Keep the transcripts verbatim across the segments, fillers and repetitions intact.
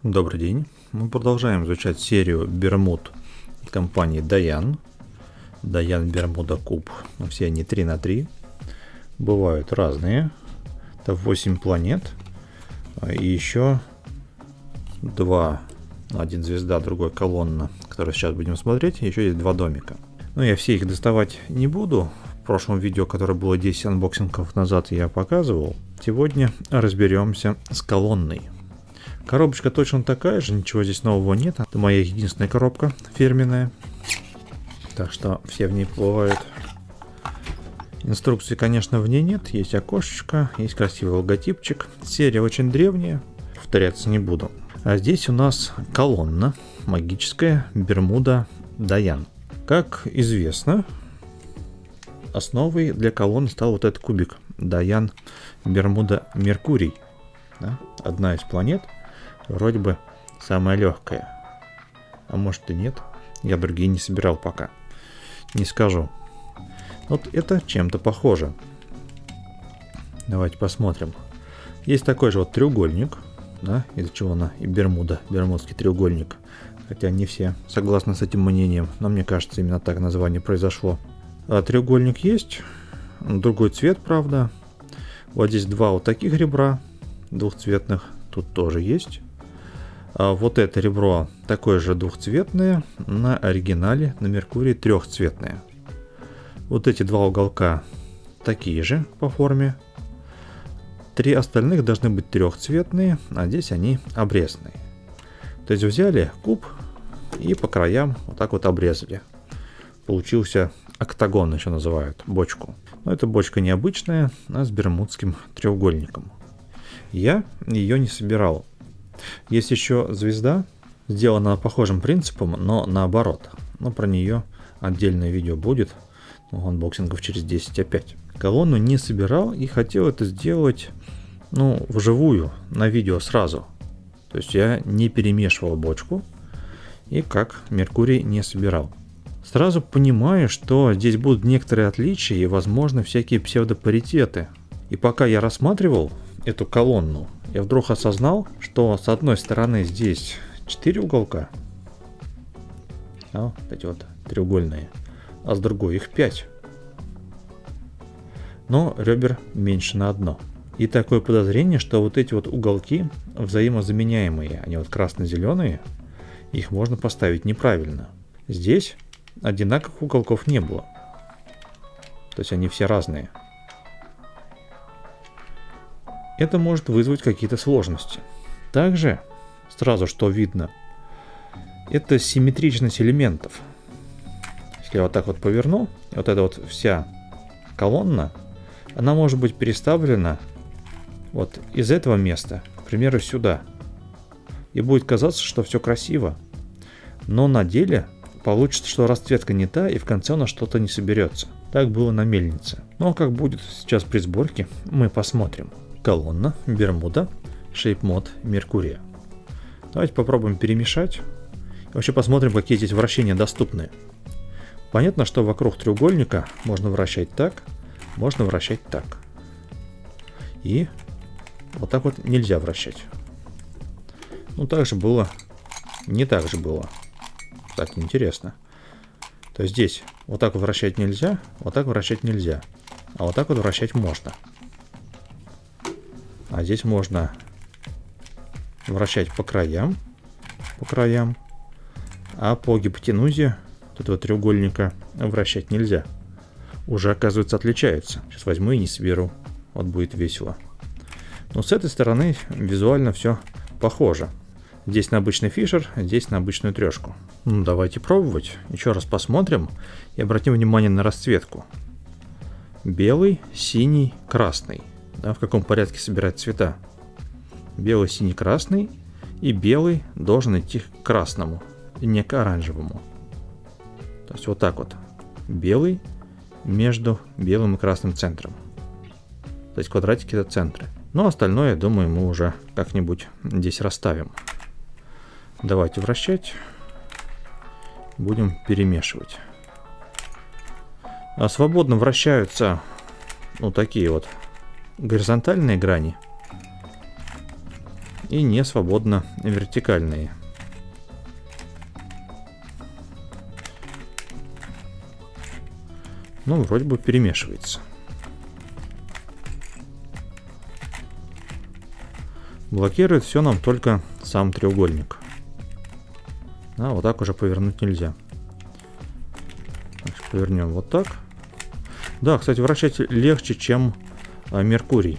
Добрый день. Мы продолжаем изучать серию Бермуд компании Dayan. Dayan Bermuda Cube. Все они три на три. Бывают разные. Это восемь планет. И еще два. Один звезда, другой колонна, которую сейчас будем смотреть. Еще есть два домика. Но я все их доставать не буду. В прошлом видео, которое было десять анбоксингов назад, я показывал. Сегодня разберемся с колонной. Коробочка точно такая же, ничего здесь нового нет. Это моя единственная коробка фирменная. Так что все в ней плавают. Инструкции, конечно, в ней нет. Есть окошечко, есть красивый логотипчик. Серия очень древняя, повторяться не буду. А здесь у нас колонна магическая Бермуда Dayan. Как известно, основой для колонны стал вот этот кубик Dayan Bermuda Меркурий. Да? Одна из планет. Вроде бы самая легкая. А может и нет. Я другие не собирал пока. Не скажу. Вот это чем-то похоже. Давайте посмотрим. Есть такой же вот треугольник. Да, из-за чего она и Бермуда. Бермудский треугольник. Хотя не все согласны с этим мнением. Но мне кажется, именно так название произошло. А треугольник есть. Другой цвет, правда. Вот здесь два вот таких ребра. Двухцветных. Тут тоже есть. А вот это ребро такое же двухцветное, на оригинале на Меркурии трехцветное. Вот эти два уголка такие же по форме. Три остальных должны быть трехцветные, а здесь они обрезанные. То есть взяли куб и по краям вот так вот обрезали. Получился октагон, еще называют, бочку. Но эта бочка необычная, а с бермудским треугольником. Я ее не собирал. Есть еще звезда, сделана похожим принципом, но наоборот. Но про нее отдельное видео будет, ну, анбоксингов через десять опять. Колонну не собирал и хотел это сделать, ну, вживую, на видео сразу. То есть я не перемешивал бочку и как Меркурий не собирал. Сразу понимаю, что здесь будут некоторые отличия и, возможно, всякие псевдопаритеты. И пока я рассматривал эту колонну, я вдруг осознал, что с одной стороны здесь четыре уголка, а, вот эти вот треугольные, а с другой их пять. Но ребер меньше на одно. И такое подозрение, что вот эти вот уголки взаимозаменяемые, они вот красно-зеленые, их можно поставить неправильно. Здесь одинаковых уголков не было. То есть они все разные. Это может вызвать какие-то сложности. Также, сразу что видно, это симметричность элементов. Если я вот так вот поверну, вот эта вот вся колонна, она может быть переставлена вот из этого места, к примеру, сюда. И будет казаться, что все красиво. Но на деле получится, что расцветка не та, и в конце она что-то не соберется. Так было на мельнице. Но как будет сейчас при сборке, мы посмотрим. Колонна Бермуда Shape Mod Меркурия. Давайте попробуем перемешать. И вообще посмотрим, какие здесь вращения доступны. Понятно, что вокруг треугольника можно вращать так, можно вращать так. И вот так вот нельзя вращать. Ну, так же было, не так же было. Так, интересно. То есть здесь вот так вот вращать нельзя, вот так вращать нельзя. А вот так вот вращать можно. А здесь можно вращать по краям, по краям, а по гипотенузе вот этого треугольника вращать нельзя. Уже, оказывается, отличаются. Сейчас возьму и не соберу. Вот будет весело. Но с этой стороны визуально все похоже. Здесь на обычный фишер, здесь на обычную трешку. Ну, давайте пробовать. Еще раз посмотрим и обратим внимание на расцветку. Белый, синий, красный. Да, в каком порядке собирать цвета. Белый, синий, красный. И белый должен идти к красному, и не к оранжевому. То есть вот так вот. Белый между белым и красным центром. То есть квадратики это центры. Но остальное, я думаю, мы уже как-нибудь здесь расставим. Давайте вращать. Будем перемешивать. А свободно вращаются вот такие вот горизонтальные грани и не свободно вертикальные. Ну, вроде бы перемешивается. Блокирует все нам только сам треугольник. А вот так уже повернуть нельзя. Значит, повернем вот так. Да, кстати, вращать легче, чем а, Меркурий.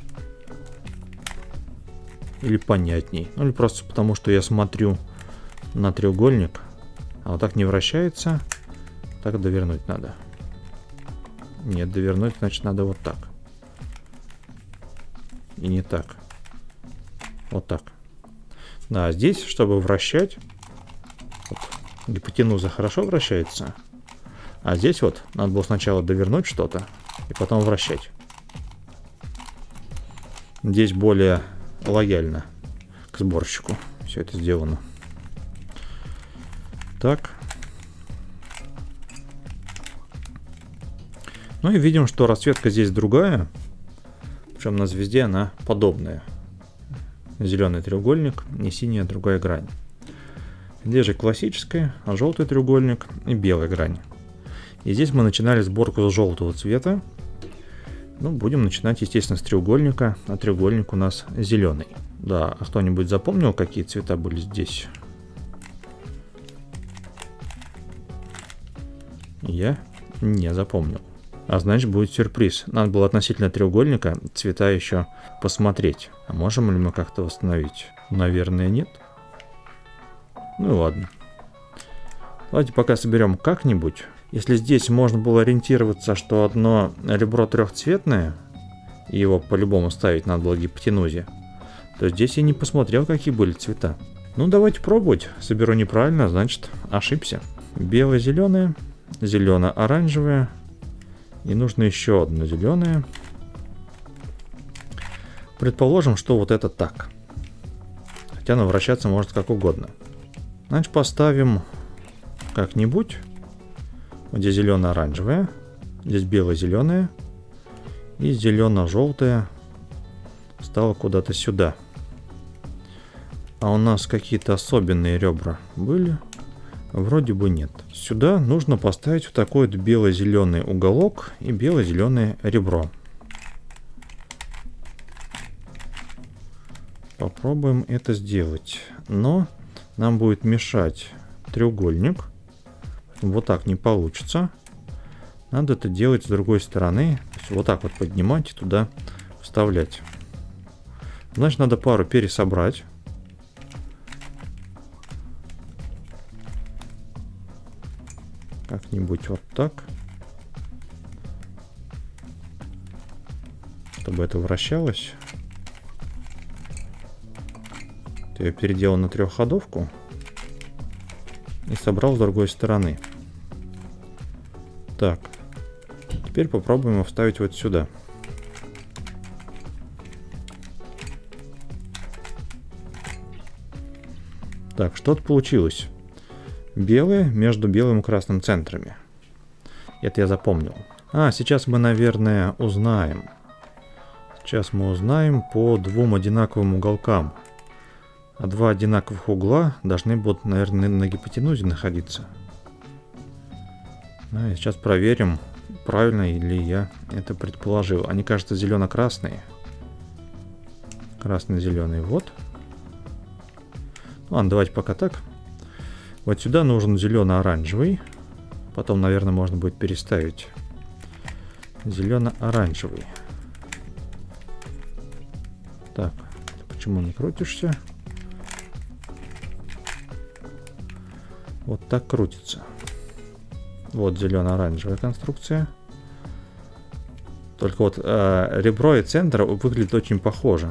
Или понятней. Ну или просто потому, что я смотрю на треугольник, а вот так не вращается. Так довернуть надо. Нет, довернуть, значит, надо вот так. И не так. Вот так. Да, здесь, чтобы вращать, вот, гипотенуза хорошо вращается. А здесь вот надо было сначала довернуть что-то и потом вращать. Здесь более лояльно к сборщику все это сделано. Так. Ну и видим, что расцветка здесь другая. Причем на звезде она подобная. Зеленый треугольник, не синяя, другая грань. Здесь же классическая, желтый треугольник и белая грань. И здесь мы начинали сборку с желтого цвета. Ну, будем начинать, естественно, с треугольника, а треугольник у нас зеленый. Да, а кто-нибудь запомнил, какие цвета были здесь? Я не запомнил. А значит, будет сюрприз. Надо было относительно треугольника цвета еще посмотреть. А можем ли мы как-то восстановить? Наверное, нет. Ну ладно. Давайте пока соберем как-нибудь. Если здесь можно было ориентироваться, что одно ребро трехцветное, и его по-любому ставить надо было гипотенузе, то здесь я не посмотрел, какие были цвета. Ну, давайте пробовать. Соберу неправильно, значит, ошибся. Белое-зеленое, зелено-оранжевое. И нужно еще одно зеленое. Предположим, что вот это так. Хотя оно вращаться может как угодно. Значит, поставим как-нибудь. Вот здесь зелено-оранжевое. Здесь бело-зеленое. И зелено-желтое стало куда-то сюда. А у нас какие-то особенные ребра были? Вроде бы нет. Сюда нужно поставить вот такой вот бело-зеленый уголок и бело-зеленое ребро. Попробуем это сделать. Но нам будет мешать треугольник. Вот так не получится. Надо это делать с другой стороны. То есть вот так вот поднимать и туда вставлять. Значит, надо пару пересобрать. Как-нибудь вот так. Чтобы это вращалось. Я ее переделал на трехходовку. И собрал с другой стороны. Так. Теперь попробуем его вставить вот сюда. Так, что-то получилось. Белые между белым и красным центрами. Это я запомнил. А, сейчас мы, наверное, узнаем. Сейчас мы узнаем по двум одинаковым уголкам. А два одинаковых угла должны будут, наверное, на гипотенузе находиться. А, сейчас проверим, правильно ли я это предположил. Они, кажется, зелено-красные. Красно-зеленый, вот. Ладно, давайте пока так. Вот сюда нужен зелено-оранжевый. Потом, наверное, можно будет переставить. Зелено-оранжевый. Так, почему не крутишься? Вот так крутится. Вот зелено-оранжевая конструкция. Только вот э, ребро и центр выглядят очень похоже.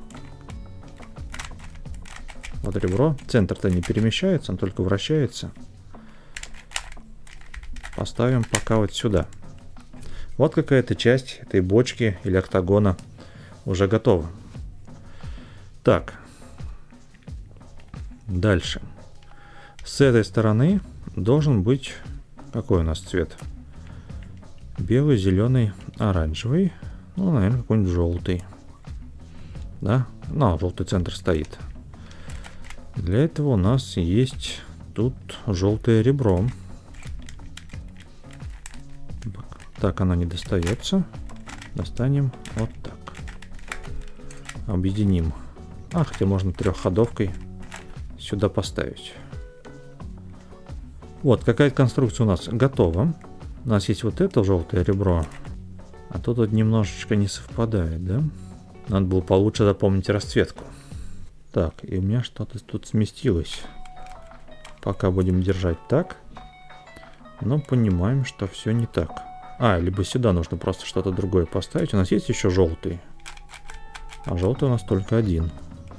Вот ребро. Центр-то не перемещается, он только вращается. Поставим пока вот сюда. Вот какая-то часть этой бочки или октагона уже готова. Так. Дальше. С этой стороны должен быть... Какой у нас цвет? Белый, зеленый, оранжевый. Ну, наверное, какой-нибудь желтый. Да? Ну, желтый центр стоит. Для этого у нас есть тут желтое ребро. Так, оно не достается. Достанем вот так. Объединим. А, хотя можно трехходовкой сюда поставить. Вот, какая-то конструкция у нас готова. У нас есть вот это желтое ребро. А тут вот немножечко не совпадает, да? Надо было получше запомнить расцветку. Так, и у меня что-то тут сместилось. Пока будем держать так. Но понимаем, что все не так. А, либо сюда нужно просто что-то другое поставить. У нас есть еще желтый. А желтый у нас только один.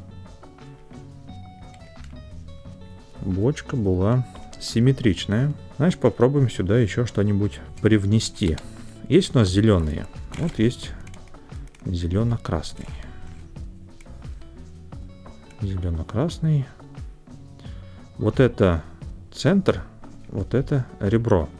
Бочка была симметричная. Значит, попробуем сюда еще что-нибудь привнести. Есть у нас зеленые. Вот есть зелено-красный. Зелено-красный. Вот это центр, вот это ребро.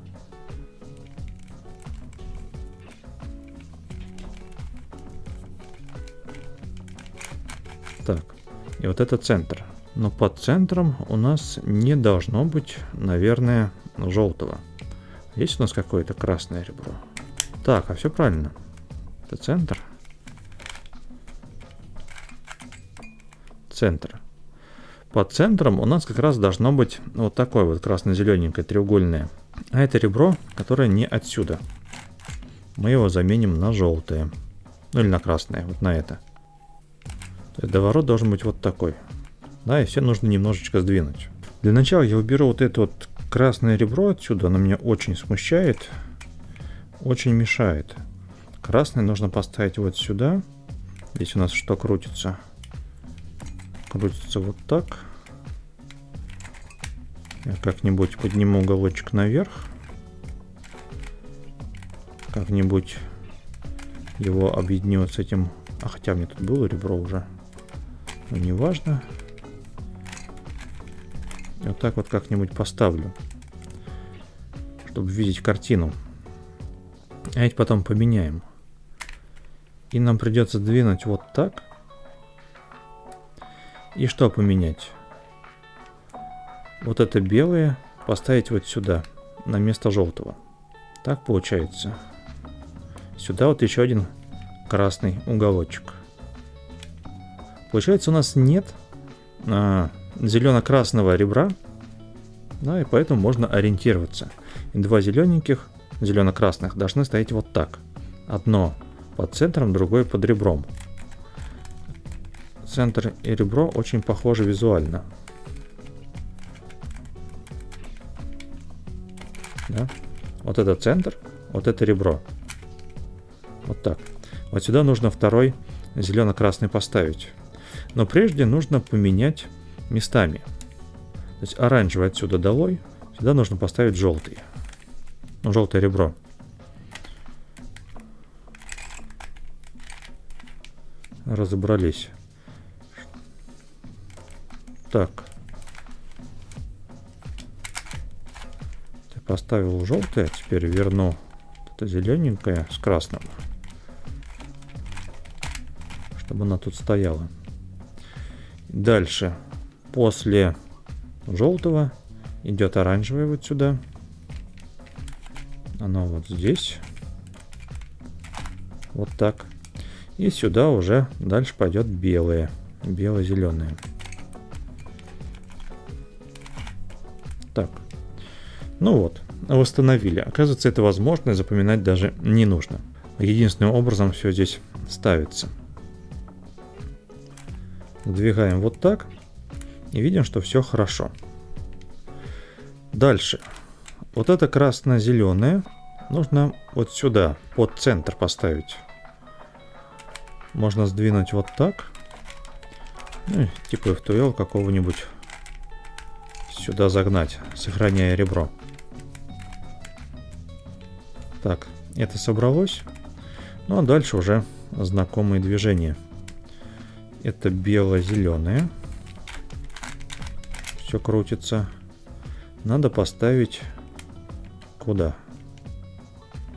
Так, и вот это центр. Но под центром у нас не должно быть, наверное, желтого. Есть у нас какое-то красное ребро? Так, а все правильно. Это центр. Центр. Под центром у нас как раз должно быть вот такое вот красно-зелененькое треугольное. А это ребро, которое не отсюда. Мы его заменим на желтое. Ну или на красное, вот на это. То есть доворот должен быть вот такой. Да, и все нужно немножечко сдвинуть. Для начала я уберу вот это вот красное ребро отсюда. Оно меня очень смущает. Очень мешает. Красное нужно поставить вот сюда. Здесь у нас что крутится? Крутится вот так. Я как-нибудь подниму уголочек наверх. Как-нибудь его объединю с этим. А хотя мне тут было ребро уже. Но не важно. Вот так вот как-нибудь поставлю, чтобы видеть картину. А ведь потом поменяем. И нам придется двинуть вот так. И что поменять? Вот это белое поставить вот сюда, на место желтого. Так получается. Сюда вот еще один красный уголочек. Получается, у нас нет а, зелено-красного ребра, да, и поэтому можно ориентироваться. И два зелененьких, зелено-красных, должны стоять вот так. Одно под центром, другое под ребром. Центр и ребро очень похожи визуально. Да? Вот это центр, вот это ребро. Вот так. Вот сюда нужно второй зелено-красный поставить. Но прежде нужно поменять местами. То есть оранжевый отсюда долой. Сюда нужно поставить желтый. Ну, желтое ребро. Разобрались. Так. Я поставил желтое. Теперь верну это зелененькое с красным. Чтобы она тут стояла. Дальше, после желтого идет оранжевое вот сюда. Оно вот здесь. Вот так. И сюда уже дальше пойдет белое. Бело-зеленое. Так. Ну вот, восстановили. Оказывается, это возможно, и запоминать даже не нужно. Единственным образом все здесь ставится. Двигаем вот так. И видим, что все хорошо. Дальше. Вот это красно-зеленое нужно вот сюда, под центр поставить. Можно сдвинуть вот так. Ну, типа эф два эл какого-нибудь сюда загнать, сохраняя ребро. Так, это собралось. Ну а дальше уже знакомые движения. Это бело-зеленое. Все крутится. Надо поставить куда?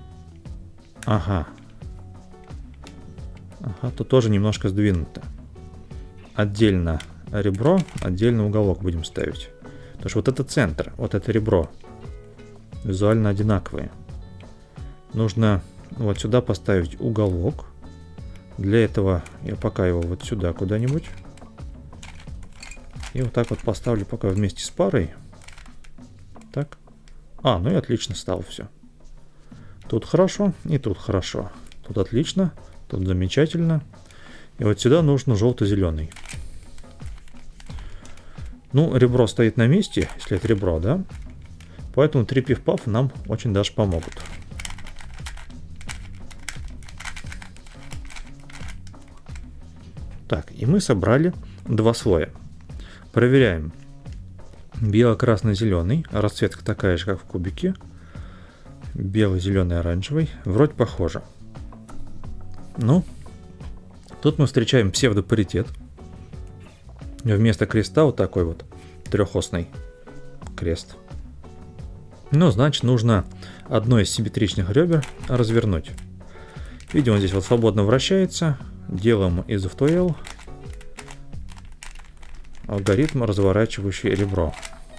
Ага. Ага, тут тоже немножко сдвинуто. отдельно ребро, отдельно уголок будем ставить. Потому что вот это центр, вот это ребро визуально одинаковые. Нужно вот сюда поставить уголок. Для этого я пока его вот сюда куда-нибудь. И вот так вот поставлю пока вместе с парой. Так. А, ну и отлично стало все. Тут хорошо и тут хорошо. Тут отлично, тут замечательно. И вот сюда нужно желто-зеленый. Ну, ребро стоит на месте, если это ребро, да? Поэтому три пиф-пафа нам очень даже помогут. Так, и мы собрали два слоя. Проверяем. Бело-красно-зеленый. Расцветка такая же, как в кубике. Белый, зеленый, оранжевый. Вроде похоже. Ну, тут мы встречаем псевдопаритет. Вместо креста вот такой вот трехосный крест. Ну, значит, нужно одно из симметричных ребер развернуть. Видим, он здесь вот свободно вращается. Делаем из эф два эл алгоритм, разворачивающий ребро.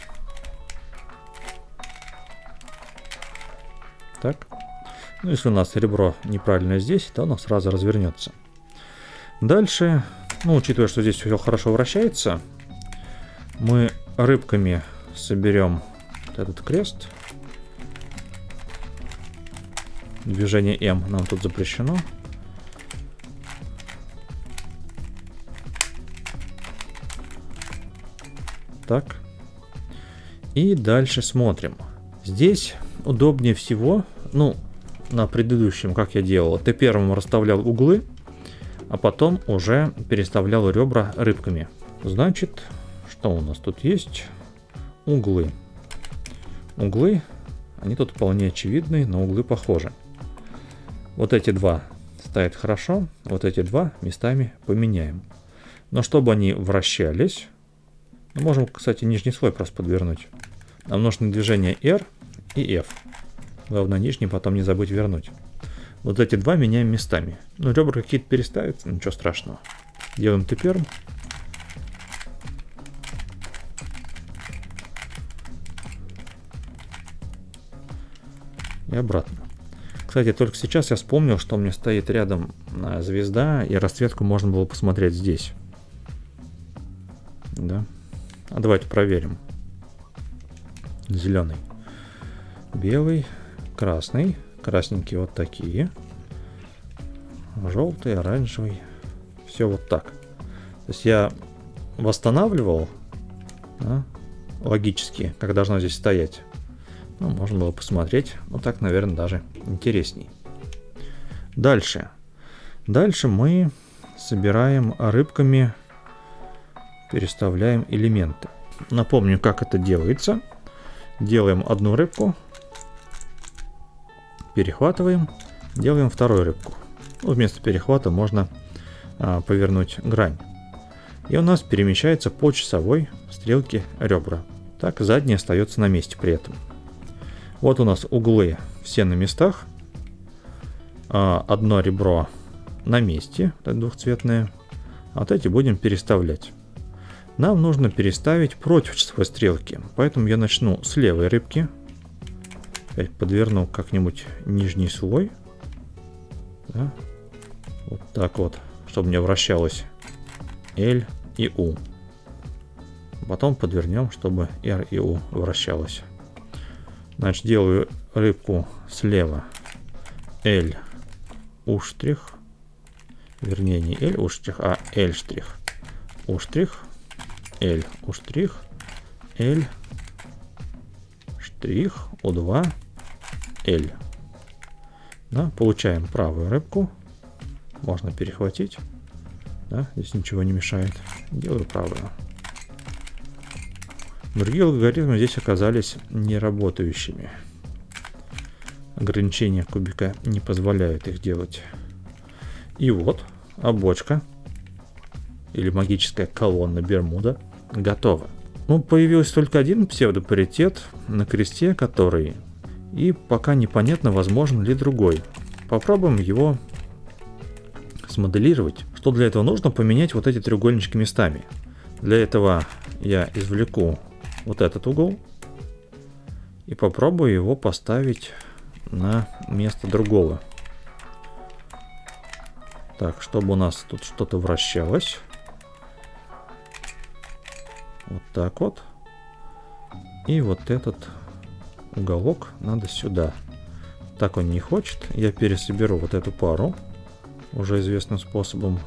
Так. Ну, если у нас ребро неправильно здесь, то оно сразу развернется. Дальше, ну, учитывая, что здесь все хорошо вращается, мы рыбками соберем вот этот крест. Движение М нам тут запрещено. Так. И дальше смотрим. Здесь удобнее всего, ну, на предыдущем, как я делал, ты первым расставлял углы, а потом уже переставлял ребра рыбками. Значит, что у нас тут есть? Углы. Углы, они тут вполне очевидны, но углы похожи. Вот эти два стоят хорошо, вот эти два местами поменяем. Но чтобы они вращались, мы можем, кстати, нижний слой просто подвернуть. Нам нужно движение R и F. Главное, нижний потом не забыть вернуть. Вот эти два меняем местами. Ну, ребра какие-то переставятся, ничего страшного. Делаем ты первым. И обратно. Кстати, только сейчас я вспомнил, что у меня стоит рядом звезда, и расцветку можно было посмотреть здесь. Да. А давайте проверим. Зеленый. Белый. Красный. Красненькие вот такие. Желтый, оранжевый. Все вот так. То есть я восстанавливал, да, логически, как должно здесь стоять. Ну, можно было посмотреть. Ну, так, наверное, даже интересней. Дальше. Дальше мы собираем рыбками, переставляем элементы. Напомню, как это делается. Делаем одну рыбку. Перехватываем. Делаем вторую рыбку. Ну, вместо перехвата можно а, повернуть грань. И у нас перемещается по часовой стрелке ребра. Так, задний остается на месте при этом. Вот у нас углы все на местах. А, одно ребро на месте, это двухцветное. А вот эти будем переставлять. Нам нужно переставить против часовой стрелки. Поэтому я начну с левой рыбки. Опять подверну как-нибудь нижний слой. Да. Вот так вот, чтобы мне вращалось L и U. Потом подвернем, чтобы R и U вращалось. Значит, делаю рыбку слева L U штрих. Вернее, не L U штрих, а L штрих. U штрих. L U штрих. L штрих. U два. L. Да, получаем правую рыбку. Можно перехватить. Да, здесь ничего не мешает. Делаю правую. Другие алгоритмы здесь оказались неработающими. Ограничения кубика не позволяют их делать. И вот обочка или магическая колонна Бермуда готова. Ну, появился только один псевдопаритет на кресте, который... И пока непонятно, возможен ли другой. Попробуем его смоделировать, Что для этого нужно? Поменять вот эти треугольнички местами. Для этого я извлеку вот этот угол и попробую его поставить на место другого. Так, чтобы у нас тут что-то вращалось. Вот так вот. И вот этот уголок надо сюда. Так он не хочет. Я пересоберу вот эту пару уже известным способом.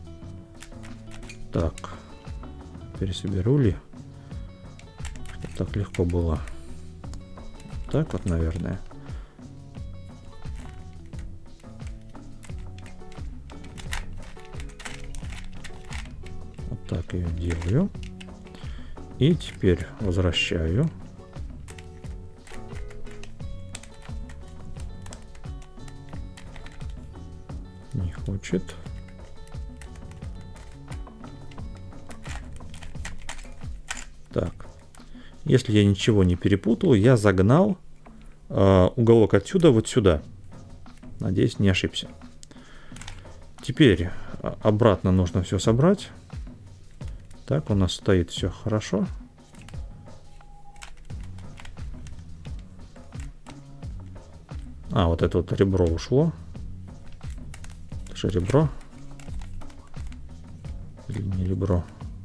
Так. Пересоберу ли? Чтобы так легко было. Так вот, наверное. Вот так ее делаю. И теперь возвращаю. Не хочет. Так. Если я ничего не перепутал, я загнал э, уголок отсюда вот сюда. Надеюсь, не ошибся. Теперь обратно нужно все собрать. Так, у нас стоит все хорошо. А, вот это вот ребро ушло. Это же ребро. Или не ребро?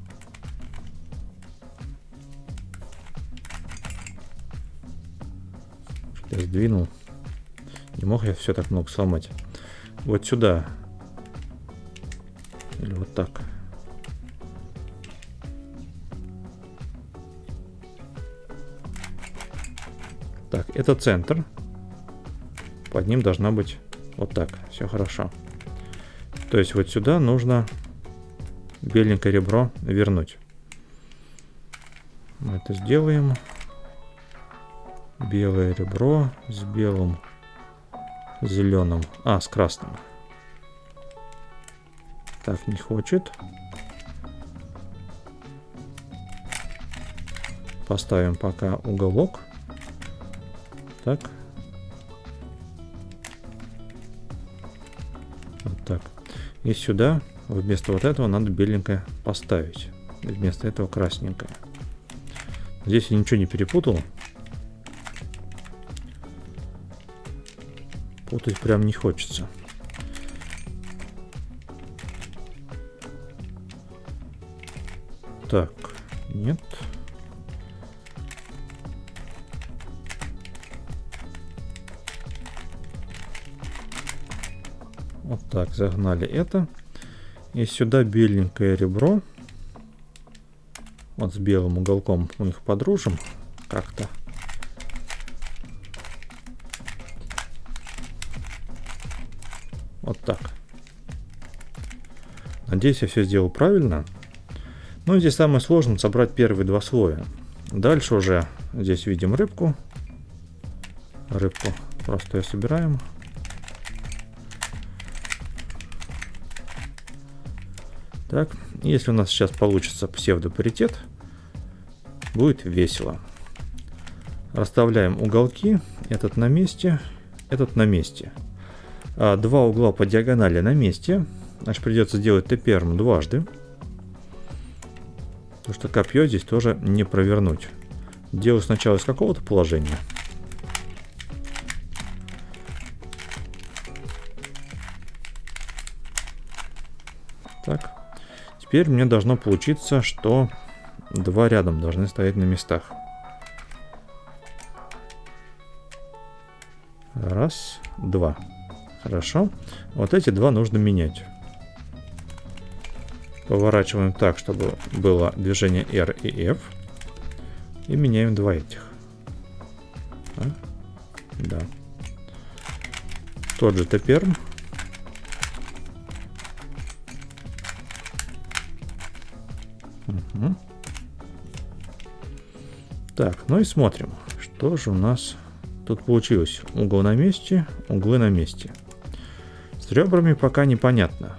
Я сдвинул. Не мог я все так много сломать. Вот сюда. Или вот так. Так, это центр. Под ним должна быть вот так. Все хорошо. То есть вот сюда нужно беленькое ребро вернуть. Мы это сделаем. Белое ребро с белым, зеленым. А, с красным. Так, не хочет. Поставим пока уголок. Так. Вот так. И сюда вместо вот этого надо беленькое поставить. Вместо этого красненькое. Здесь я ничего не перепутал. Путать прям не хочется. Так, нет. Вот так, загнали это. И сюда беленькое ребро. Вот с белым уголком у них подружим как-то. Вот так. Надеюсь, я все сделал правильно. Ну, здесь самое сложное собрать первые два слоя. Дальше уже здесь видим рыбку. Рыбку просто ее собираем. Так, если у нас сейчас получится псевдопаритет, будет весело. Расставляем уголки. Этот на месте, этот на месте. А, два угла по диагонали на месте. Значит, придется сделать Т-перм дважды. Потому что копье здесь тоже не провернуть. Делаю сначала из какого-то положения. Так. Теперь мне должно получиться, что два рядом должны стоять на местах. Раз, два. Хорошо. Вот эти два нужно менять. Поворачиваем так, чтобы было движение R и F. И меняем два этих. А? Да. Тот же Т-перм. Угу. Так, ну и смотрим, что же у нас тут получилось. Угол на месте, углы на месте. С ребрами пока непонятно.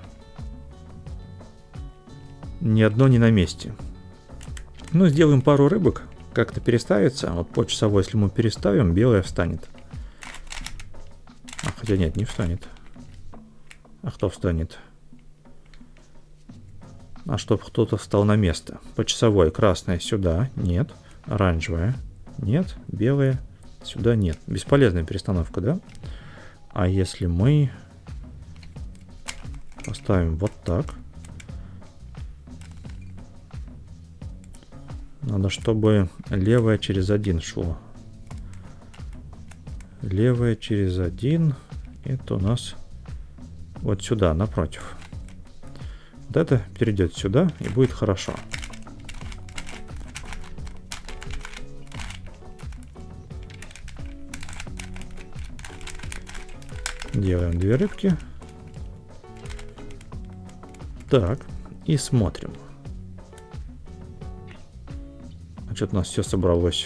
Ни одно не на месте. Ну, сделаем пару рыбок. Как-то переставится. Вот по часовой, если мы переставим, белая встанет. А, хотя нет, не встанет. А кто встанет? а чтобы кто-то встал на место. По часовой. Красная сюда. Нет. Оранжевая. Нет. Белая. Сюда нет. Бесполезная перестановка, да? А если мы поставим вот так. Надо, чтобы левая через один шло. Левая через один. Это у нас вот сюда, напротив. Вот это перейдет сюда и будет хорошо. Делаем две рыбки. Так, и смотрим. А что-то у нас все собралось.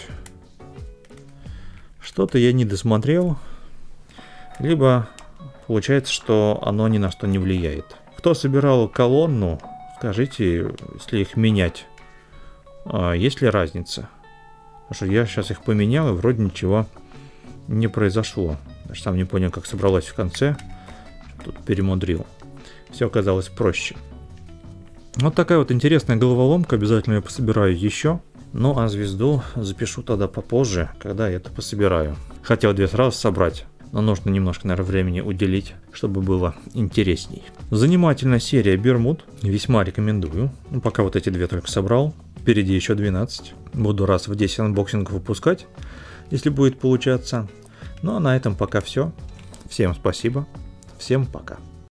Что-то я не досмотрел. Либо получается, что оно ни на что не влияет. Кто собирал колонну, скажите, если их менять, есть ли разница? Потому что я сейчас их поменял, и вроде ничего не произошло. Даже сам не понял, как собралось в конце. Тут перемудрил. Все оказалось проще. Вот такая вот интересная головоломка. Обязательно я пособираю еще. Ну а звезду запишу тогда попозже, когда я это пособираю. Хотел две сразу собрать, но нужно немножко, наверное, времени уделить, чтобы было интересней. Занимательная серия Бермуд. Весьма рекомендую. Ну, пока вот эти две только собрал. Впереди еще двенадцать. Буду раз в десять анбоксингов выпускать, если будет получаться. Ну а на этом пока все. Всем спасибо. Всем пока.